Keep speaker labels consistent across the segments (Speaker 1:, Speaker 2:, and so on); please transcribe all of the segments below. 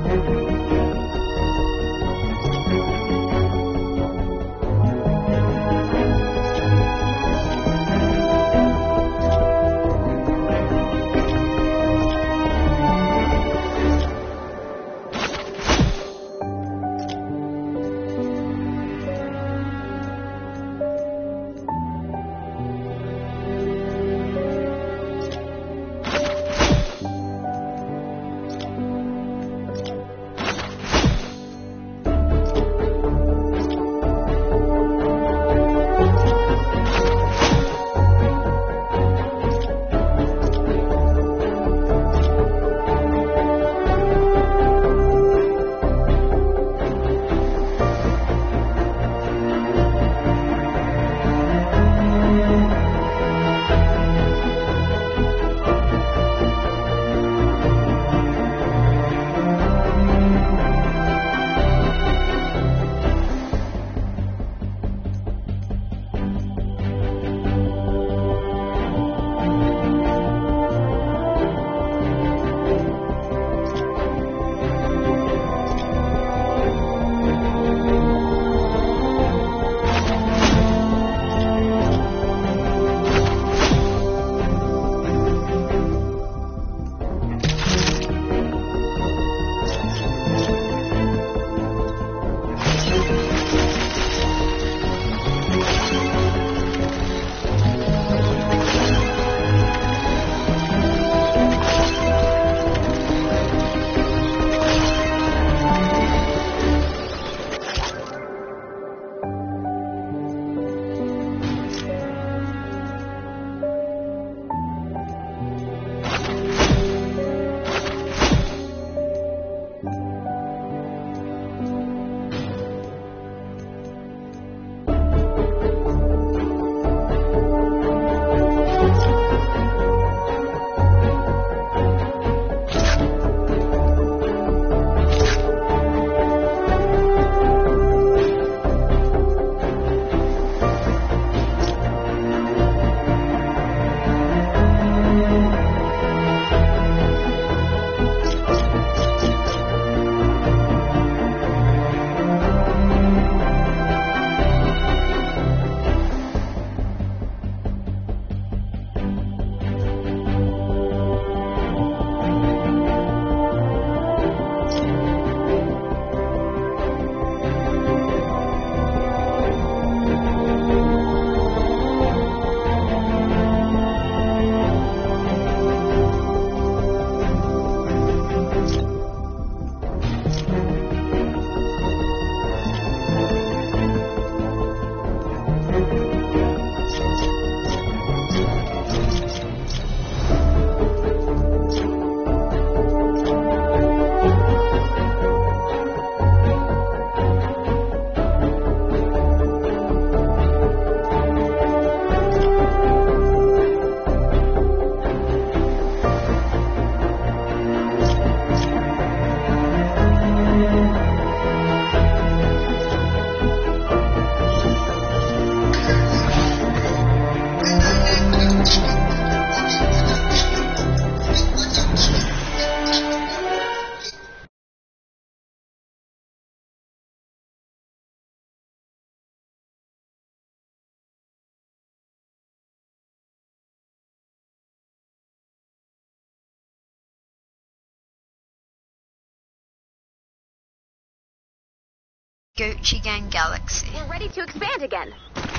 Speaker 1: Gucci Gang Galaxy.
Speaker 2: We're ready to expand again.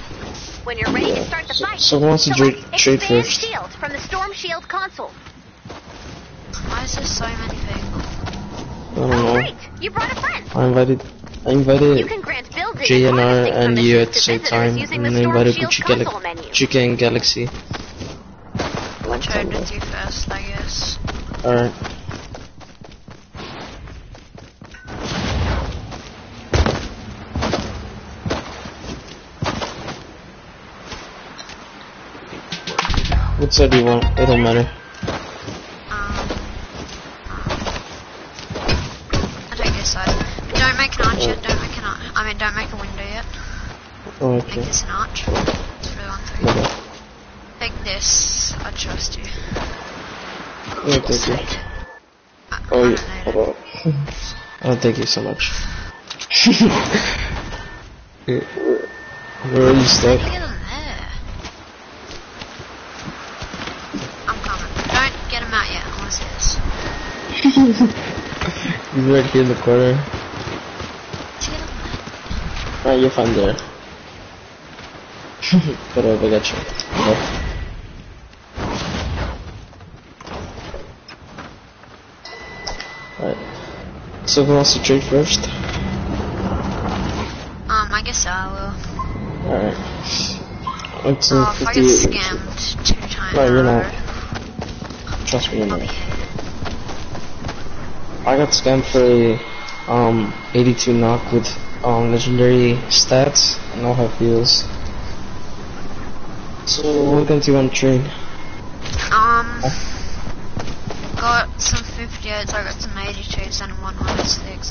Speaker 2: When you're ready to start the fight,
Speaker 3: so who wants to trade
Speaker 2: expand
Speaker 3: first?
Speaker 2: shield from the Storm Shield console.
Speaker 1: Why is there so many people?
Speaker 3: I don't know.
Speaker 2: Great! You brought a friend.
Speaker 3: I invited
Speaker 2: You can grant building
Speaker 3: JNR and you at the
Speaker 2: to
Speaker 3: same
Speaker 2: visitors
Speaker 3: time,
Speaker 2: using
Speaker 3: and
Speaker 2: the
Speaker 3: I
Speaker 2: Storm
Speaker 3: invited
Speaker 2: Shield
Speaker 3: Gucci
Speaker 2: console menu.
Speaker 3: Gang Galaxy.
Speaker 1: I'll trade with you first, I guess.
Speaker 3: Alright. What side do you want? It don't matter.
Speaker 1: I take this side. Don't make an arch yet, don't make an arch. I mean, don't make a window yet.
Speaker 3: Oh, okay.
Speaker 1: Make this an arch. That's what I want to do. Take this, I trust you.
Speaker 3: Yeah, thank you.
Speaker 1: I
Speaker 3: Oh,
Speaker 1: don't
Speaker 3: yeah.
Speaker 1: need it.
Speaker 3: Hold on. Oh, thank you so much. Where are you stuck?
Speaker 1: Get him there. I'm coming. Don't get him out yet, unless it is.
Speaker 3: He's right here in the corner.
Speaker 1: Get him there.
Speaker 3: Alright, you're fine there. Put over, I got you. Okay. Alright. So who wants to trade first?
Speaker 1: I guess I will.
Speaker 3: Alright. It's
Speaker 1: Oh, if I get
Speaker 3: 58.
Speaker 1: scammed 2 times.
Speaker 3: No, you're not. Trust me, you're
Speaker 1: I'll
Speaker 3: not.
Speaker 1: be
Speaker 3: I got scammed for a 82 knock with legendary stats. I know how it feels. So what guns do you want to trade?
Speaker 1: Got some 58s, I got some 82s and 116.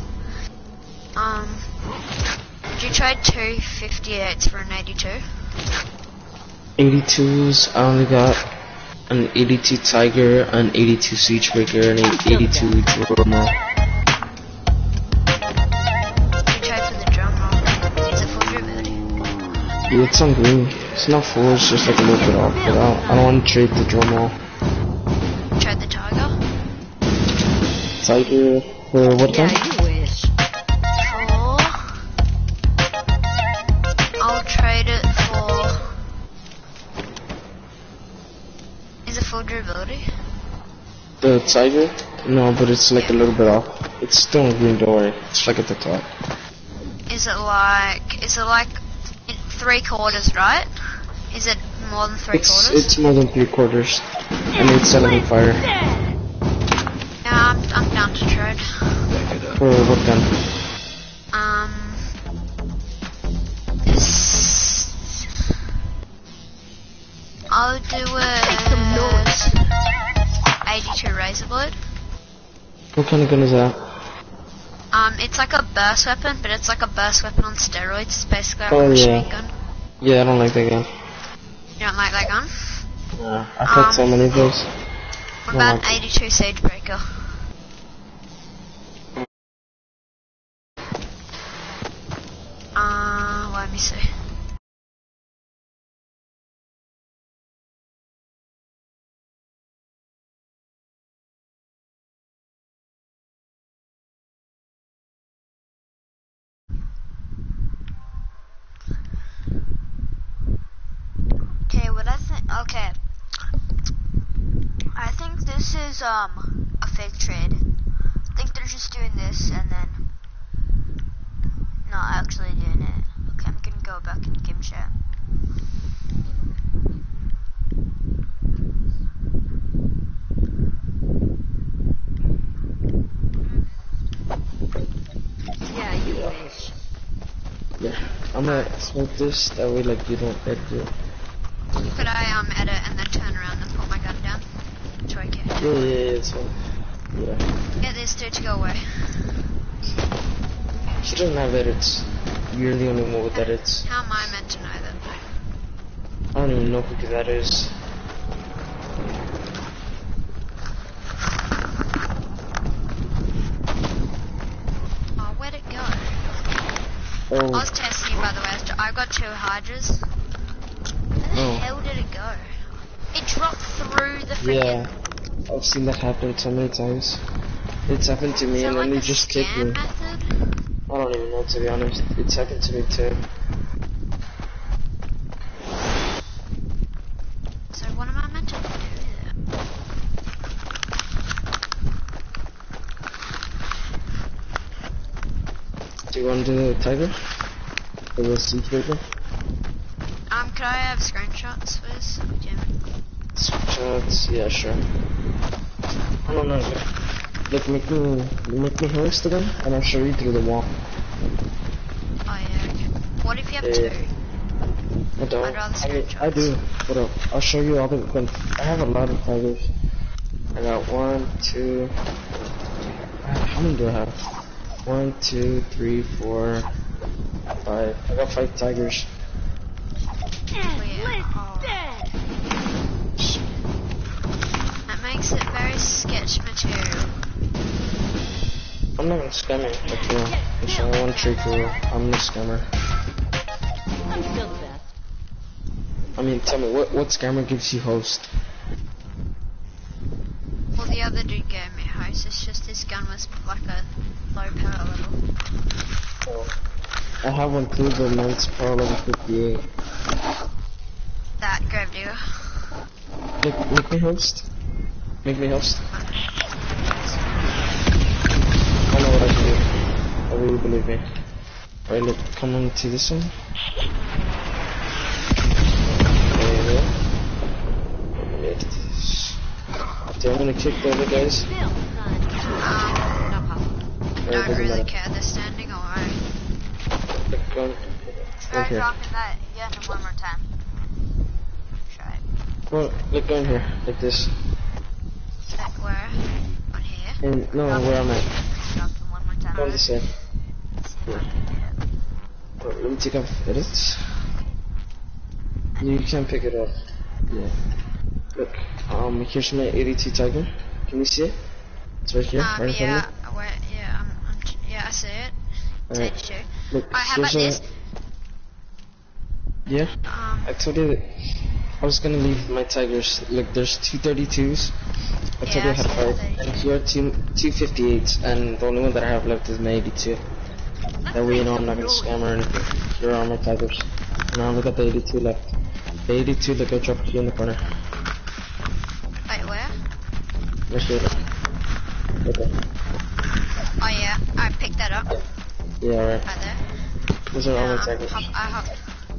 Speaker 1: Did you trade 2 58s for an 82?
Speaker 3: 82s, I only got an 82 Tiger, an 82 Siegebreaker, and an 82 Drummer.
Speaker 1: Did you trade for the drum roll? Is it full durability?
Speaker 3: Yeah, it's on green. It's not full, it's just like a little bit off, but I don't want to trade the Drummer.
Speaker 1: Trade the tiger?
Speaker 3: Tiger, for what gun?
Speaker 1: I'll trade it for... Is it full durability?
Speaker 3: The Tiger? No, but it's like a little bit off. It's still on green, don't worry. It's like at the top.
Speaker 1: Is it like 3/4, right? Is it more than 3/4?
Speaker 3: It's more than 3/4. I need 7 fire.
Speaker 1: Yeah, I'm down to trade.
Speaker 3: For what gun?
Speaker 1: I'll do it 82 razor blade.
Speaker 3: What kind of gun is that?
Speaker 1: It's like a burst weapon, but it's like a burst weapon on steroids. It's basically like
Speaker 3: Oh,
Speaker 1: a
Speaker 3: yeah.
Speaker 1: machine gun.
Speaker 3: Yeah, I don't like that gun.
Speaker 1: You don't like that gun?
Speaker 3: Yeah, I've had so many of those.
Speaker 1: What about an 82 Siegebreaker? Let me see. Okay, what I think, okay. I think this is, a fake trade. I think they're just doing this and then not actually doing it. Okay, I'm gonna go back in game chat.
Speaker 2: Yeah, you wish.
Speaker 3: Yeah, I'm gonna smoke this, that way like you don't edit it.
Speaker 1: Could I, edit and then turn around and put my gun down? So I can
Speaker 3: Yeah, it's fine. Yeah.
Speaker 1: get this dude to go away.
Speaker 3: She doesn't have edits. You're the only one with edits.
Speaker 1: How am I meant to know that?
Speaker 3: I don't even know who that is.
Speaker 1: Oh, where'd it go? I
Speaker 3: Oh,
Speaker 1: was testing you by the way. I've got 2 Hydras. Where the hell did it go? It dropped through the freaking...
Speaker 3: yeah. I've seen that happen so many times. It's happened to me
Speaker 1: Is it
Speaker 3: and
Speaker 1: like
Speaker 3: then
Speaker 1: a
Speaker 3: you just kick
Speaker 1: scam
Speaker 3: me.
Speaker 1: method?
Speaker 3: I don't even know, to be honest. It's happened to me too.
Speaker 1: So what am I meant to do then?
Speaker 3: Do you want to do the Tiger? Or the Siegebreaker?
Speaker 1: Could I have screenshots, please? Jim?
Speaker 3: Screenshots, yeah, sure. I don't know. Like, make me hoist again, and I'll show you through the wall.
Speaker 1: Oh yeah, okay. What if you have
Speaker 3: Yeah.
Speaker 1: 2?
Speaker 3: I don't.
Speaker 1: I'd rather
Speaker 3: I
Speaker 1: screenshots.
Speaker 3: do, but I'll show you all the guns. I have a lot of Tigers. I got 1, 2. How many do I have? 1, 2, 3, 4, 5. I got 5 Tigers.
Speaker 1: Oh, yeah. Oh. That makes it very sketch material.
Speaker 3: I'm not gonna scam you, like, you know, it's only one trick rule. I'm the scammer.
Speaker 4: I'm still the best.
Speaker 3: I mean, tell me, what scammer gives you host?
Speaker 1: Well, the other dude gave me host, it's just his gun was like a low power level.
Speaker 3: Oh. I have one too, but mine's power level 58.
Speaker 1: That grave digger.
Speaker 3: Make me host. Make me host. I know what I can do. I really believe me. Alright, look, come on to this one. Do I'm gonna kick the other guys.
Speaker 4: Still, son. Not possible.
Speaker 1: Don't really care, they're standing alright.
Speaker 3: Look, go
Speaker 1: Try
Speaker 3: here.
Speaker 1: dropping that gun one more time. Try it.
Speaker 3: Well, look, go in here, like this.
Speaker 1: Like where? On here?
Speaker 3: And, no, where I'm at.
Speaker 1: Drop them one more time.
Speaker 3: Go on this side.
Speaker 1: See if I can get it.
Speaker 3: Well, let me take off edits. You can pick it up. Yeah. Look, here's my 82 Tiger. Can you see it? It's right here, right in front
Speaker 1: yeah,
Speaker 3: of me.
Speaker 1: where, yeah, I see it. It's
Speaker 3: Alright.
Speaker 1: 82.
Speaker 3: Look,
Speaker 1: Alright, how about
Speaker 3: here's
Speaker 1: this?
Speaker 3: Yeah, I told you that I was gonna leave my Tigers. Look, there's 232s. I told you I had 5. And here are 258s, and the only one that I have left is my 82. That way you know I'm not gonna scam or anything. Here are my Tigers. And I only got the 82 left. The 82 that I dropped here in the corner.
Speaker 1: Wait, where?
Speaker 3: Right here. Okay.
Speaker 1: Oh yeah, I picked that up.
Speaker 3: Yeah, alright.
Speaker 1: Right there.
Speaker 3: Those are all my Tigers.
Speaker 1: I hopped.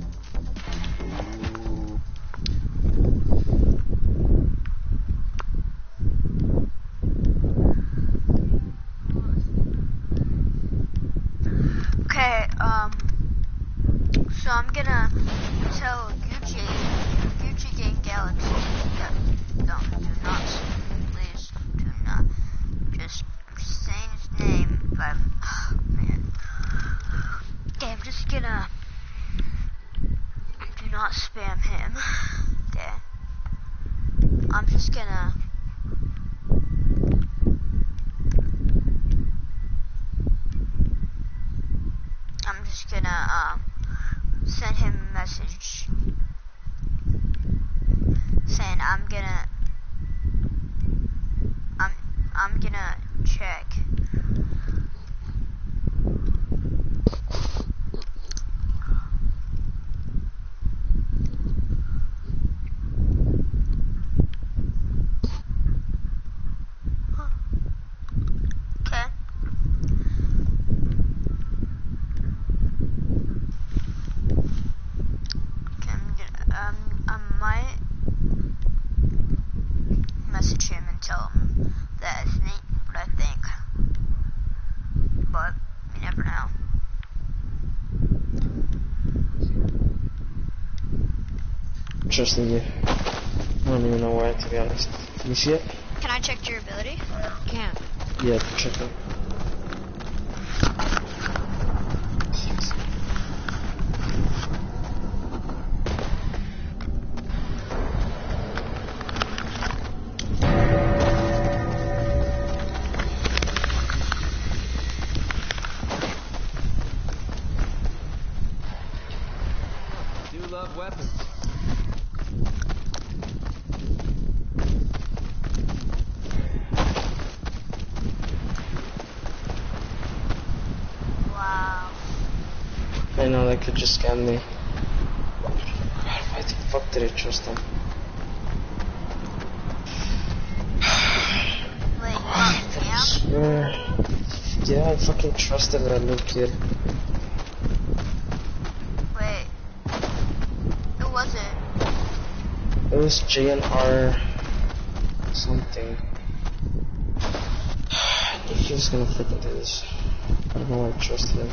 Speaker 1: Okay, so I'm gonna tell Gucci Gang Galaxy that do not, please do not, just saying his name, but, oh man. Okay, I'm just gonna, do not spam him, okay. I'm just gonna, send him a message saying I'm gonna check. Okay. I might message him and tell him that it's Nate, what I think. But you never know.
Speaker 3: Trusting you. I don't even know why, to be honest. Can you see it?
Speaker 1: Can I check your ability?
Speaker 4: Can't.
Speaker 3: Yeah, check it.
Speaker 5: Weapons.
Speaker 1: Wow.
Speaker 3: I know that could just scam me. God, why the fuck did I trust him?
Speaker 1: Wait,
Speaker 3: I
Speaker 1: yeah?
Speaker 3: swear. Yeah, I fucking trusted that little kid.
Speaker 1: Wait. Who was it?
Speaker 3: It was JNR something. I knew he was gonna freaking do this. I don't know why I trusted him.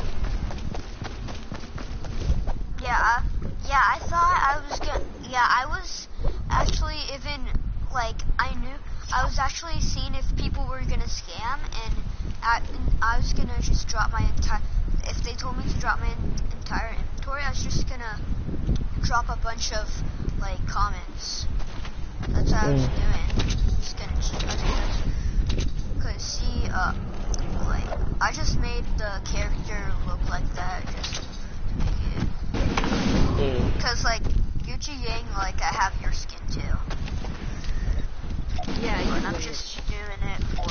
Speaker 1: Yeah, I thought I was gonna, I was actually even, like, I was actually seeing if people were gonna scam, and I was gonna just drop my entire, if they told me to drop my entire inventory, I was just gonna drop a bunch of, like, comments. That's what I was doing. Just gonna, cause see, like, I just made the character look like that just to make it. Cause like Gucci Yang, like I have your skin too.
Speaker 4: Yeah,
Speaker 1: But
Speaker 4: you
Speaker 1: I'm
Speaker 4: wait.
Speaker 1: just doing it for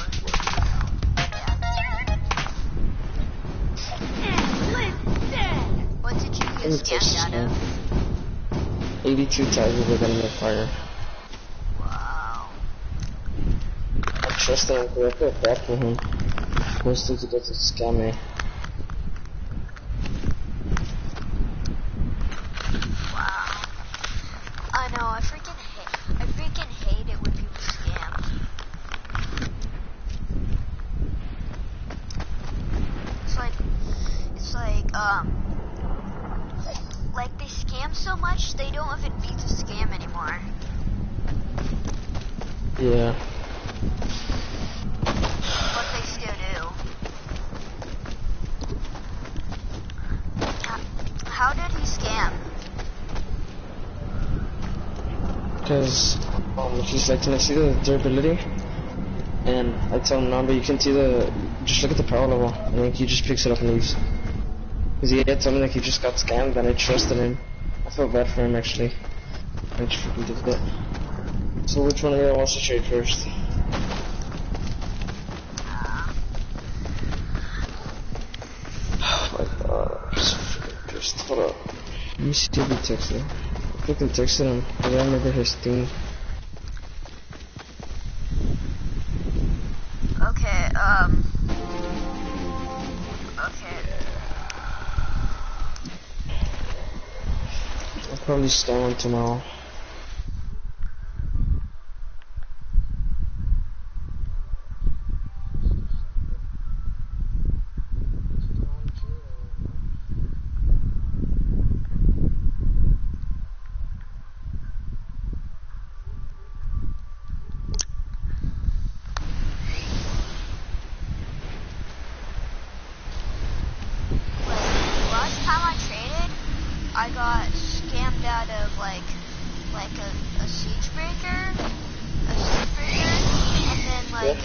Speaker 1: yeah. What did you
Speaker 3: Let me
Speaker 1: get
Speaker 3: test
Speaker 1: scammed out
Speaker 3: this
Speaker 1: of?
Speaker 3: 82 tigers with enemy fire.
Speaker 1: Wow.
Speaker 3: I trust him because I feel bad for him. Most things he does is scam me.
Speaker 1: Wow. I know, I freaking hate it when people scam. Like they scam so much they don't even need to scam anymore.
Speaker 3: Yeah.
Speaker 1: But they still do. How did he scam?
Speaker 3: Because he's like, can I see the durability? And I tell him no, but you can see just look at the power level. And then he just picks it up and leaves. Because he had told me like he just got scammed and I trusted him. I felt bad for him actually. I just freaking did that. So which one of you wants to trade first? Oh my god, I'm so freaking pissed. Hold up. Let me see if he texted him. I freaking texted him. I gotta remember his thing.
Speaker 1: Okay, okay.
Speaker 3: I'll probably scam him tomorrow.
Speaker 1: Last time I traded, I got scammed out of like a siege breaker, and then like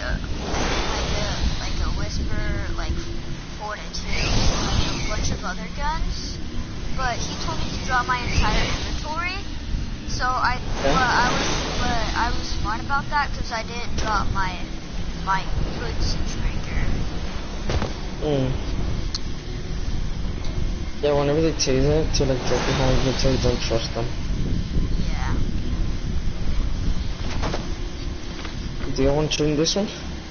Speaker 1: a whisper, like 4-2, and a bunch of other guns. But he told me to drop my entire inventory, so I was smart about that because I didn't drop my good siege breaker.
Speaker 3: Yeah, whenever they tell you that, to like drop behind inventory, don't trust them.
Speaker 1: Yeah.
Speaker 3: Do you want to try this one?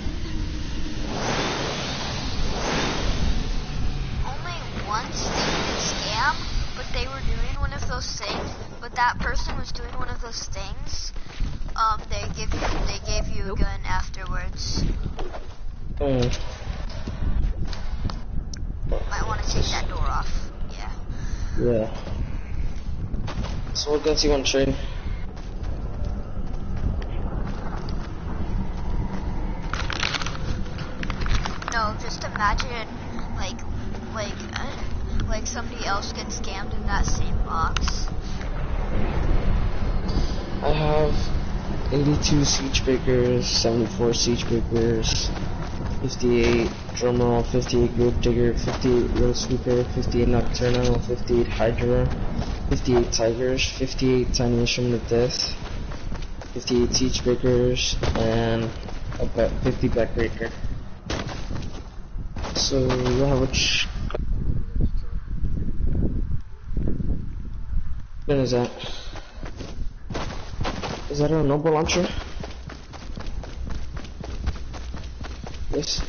Speaker 1: Only once they did scam, but they were doing one of those things. But that person was doing one of those things. They gave you a gun afterwards. Might want to take that door off. Yeah.
Speaker 3: Yeah. So what guns you want to trade?
Speaker 1: No, just imagine like somebody else gets scammed in that same box.
Speaker 3: I have 82 siege breakers, 74 siege breakers, 58 drumroll, 58 grave digger, 58 road sweeper, 58 nocturnal, 58 hydra, 58 tigers, 58 tiny instrument of death, 58 siege breakers, and about 50 backbreaker. So yeah, which gun is that? Is that a noble launcher? Yes.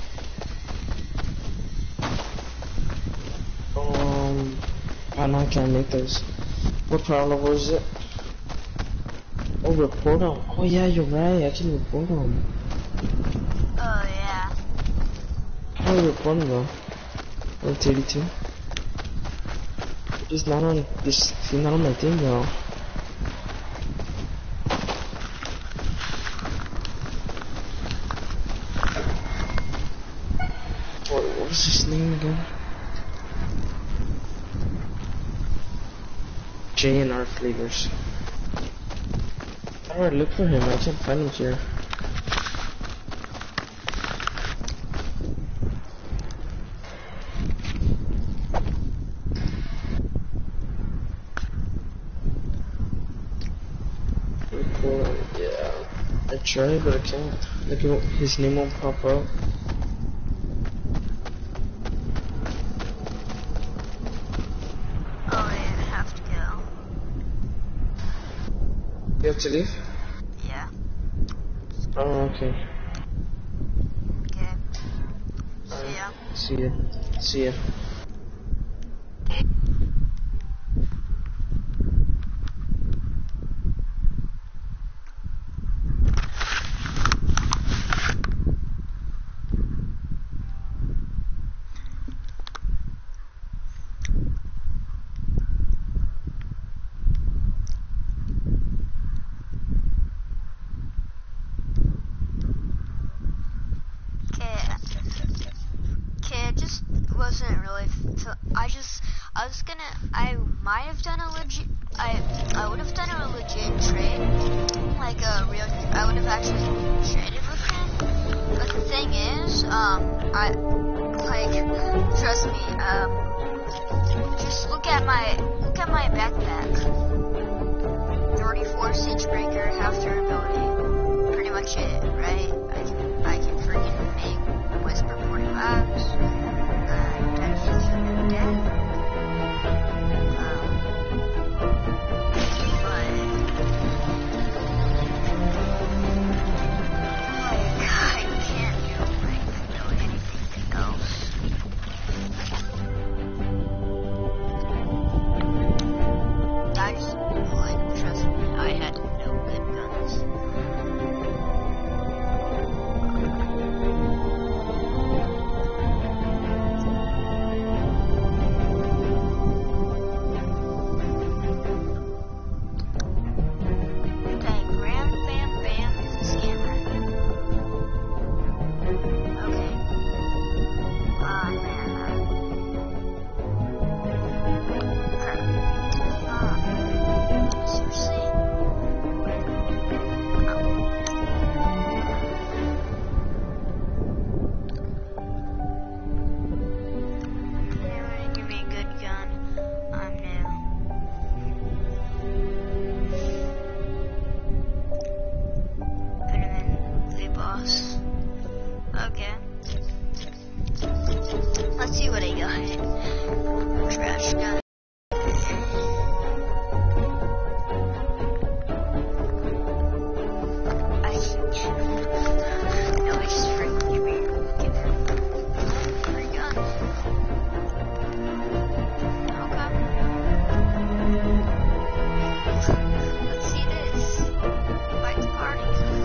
Speaker 3: Oh no, I can't make those. What power level is it? Oh, report them. Oh yeah, you're right. I can report them.
Speaker 1: Oh yeah.
Speaker 3: How do I report them though? 132. It's not on this. It's not on my thing though. What was his name again? J&R Flavors. How do I look for him? I can't find him here. try, but I can't. Like, his name won't pop up.
Speaker 1: Oh, I have to go.
Speaker 3: You have to leave?
Speaker 1: Yeah.
Speaker 3: Oh, okay.
Speaker 1: Okay. See ya.
Speaker 3: See ya. See ya.
Speaker 1: Okay, it just wasn't really. I might have done a legit. I would have done a legit trade, like a real. I would have actually traded with him. But the thing is, trust me. Just look at my backpack. 34 siege breaker, half durability. Pretty much it, right? I can freaking make whisper 45s. That's dead. I can't do anything else. I just trust me. I had no good guns. Dang, Ram Bam Bam is a scammer. Okay. Man. Seriously? Give me a good gun. I'm new. Put him in the boss. Okay. Let's see what I got. Trash gun. No, it's just free. Give me free gun. Okay. Let's see this. Fight the party.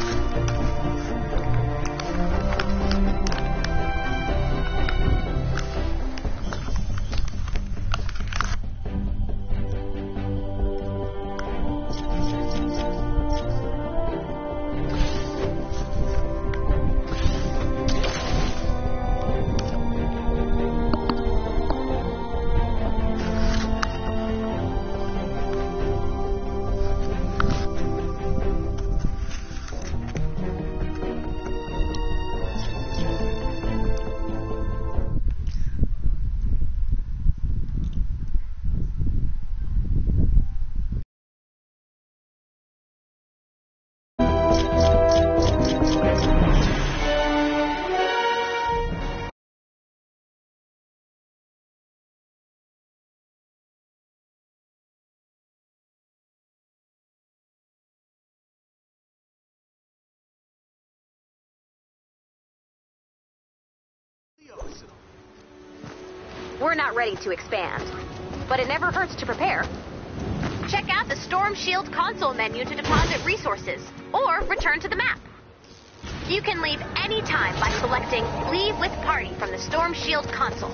Speaker 2: We're not ready to expand, but it never hurts to prepare. Check out the Storm Shield console menu to deposit resources, or return to the map. You can leave any time by selecting Leave with Party from the Storm Shield console.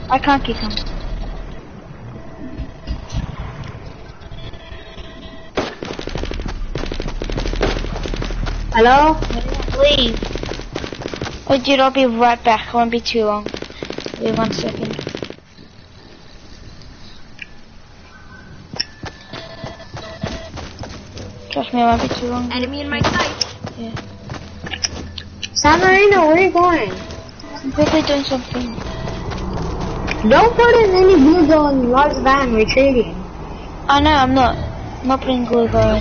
Speaker 5: I can't kick him.
Speaker 6: Hello?
Speaker 5: Leave. Oh, dude, I'll be right back. I won't be too long. Wait 1 second. Trust me, I won't be too long.
Speaker 2: Enemy in my sight.
Speaker 5: Yeah.
Speaker 6: San Marino, where are you going?
Speaker 5: I'm quickly doing something.
Speaker 6: Don't put in any blue zone large van retreating.
Speaker 5: Oh no, I'm not. I'm not putting glue going.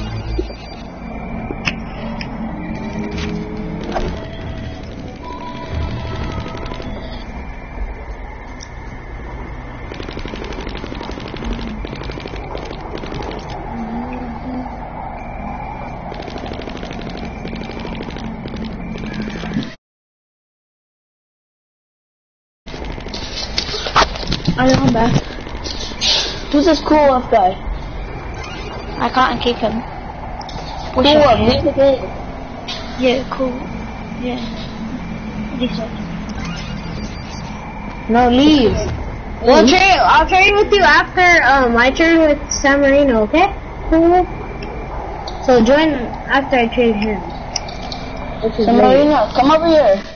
Speaker 5: I know I'm back. Who's this cool off guy? I can't kick him. Wish
Speaker 6: Cool
Speaker 5: I
Speaker 6: up,
Speaker 5: could.
Speaker 6: leave the game.
Speaker 5: Yeah, cool. Yeah. This one.
Speaker 6: No, leave. I'll trade with you after I trade with San Marino, okay? So join after I trade him.
Speaker 5: San Marino, come over here.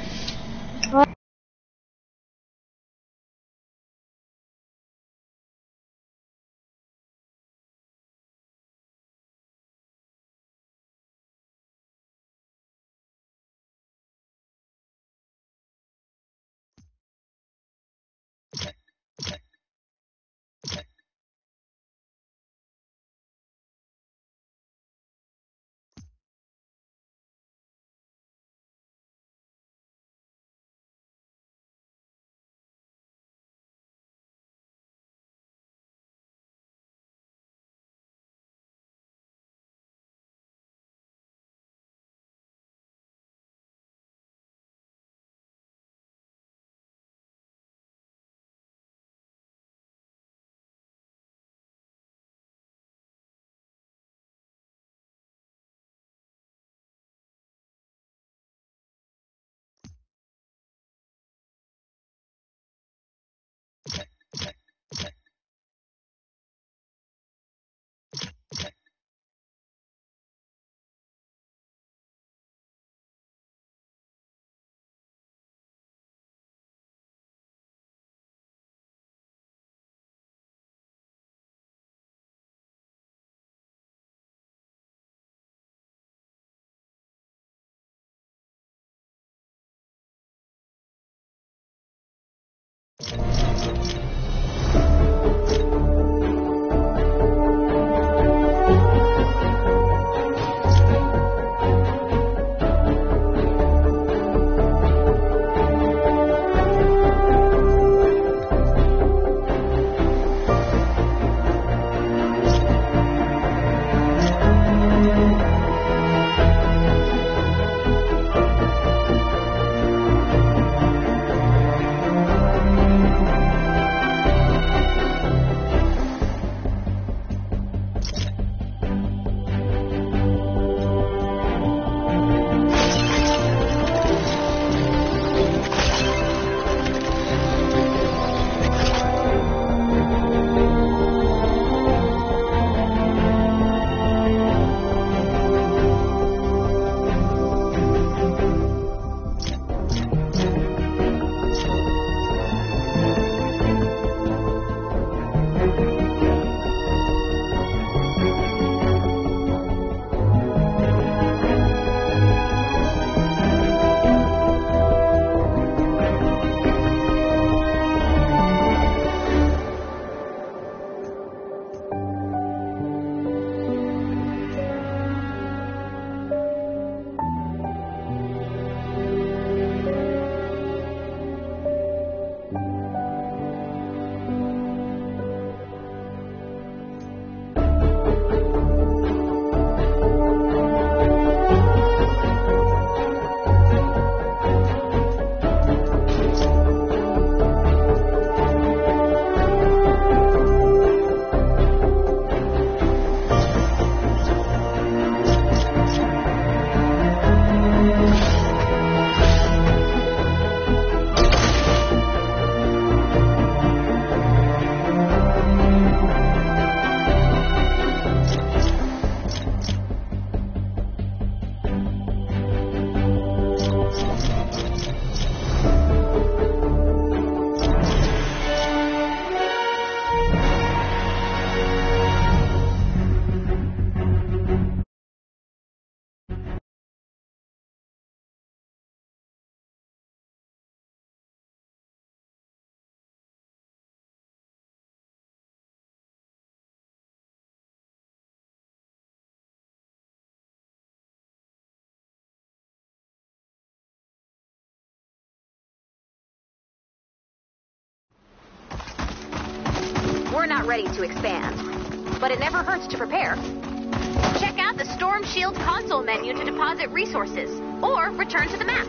Speaker 2: ready to expand, but it never hurts to prepare. Check out the Storm Shield console menu to deposit resources, or return to the map.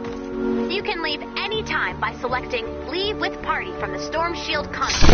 Speaker 2: You can leave any time by selecting Leave with Party from the Storm Shield console.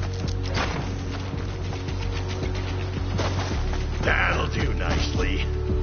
Speaker 7: That'll do nicely.